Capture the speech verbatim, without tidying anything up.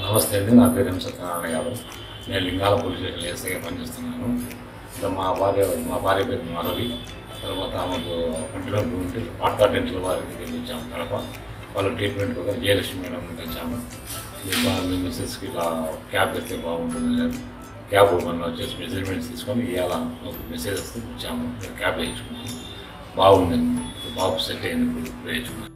నమస్తే అండి, నా పేరు ఎం సత్యనారాయణ గారు. నేను లింగాల పోలీస్ స్టేషన్లో ఎస్ఐగా పనిచేస్తున్నాను. ఇంకా మా భార్య మా భార్య పేరు మాధవి. తర్వాత ఆమెకు కంటిలో ఉంటే పార్థ డెంటల్ వారికి వెళ్ళించాము కడప. వాళ్ళ ట్రీట్మెంట్ కూడా జయలక్ష్మి మేడం తెచ్చాము. మీ మిస్సెస్కి ఇలా క్యాబ్ పెడితే బాగుంటుంది లేదు, క్యాబ్ మన వచ్చేసి మెజర్మెంట్స్ తీసుకొని ఇవాళ మెసేజ్ వస్తే ఇచ్చాము. క్యాబ్ వేయించుకున్నాము, బాగుంది, బాబు సెట్ అయింది, ఇప్పుడు వేయించుకున్నాను.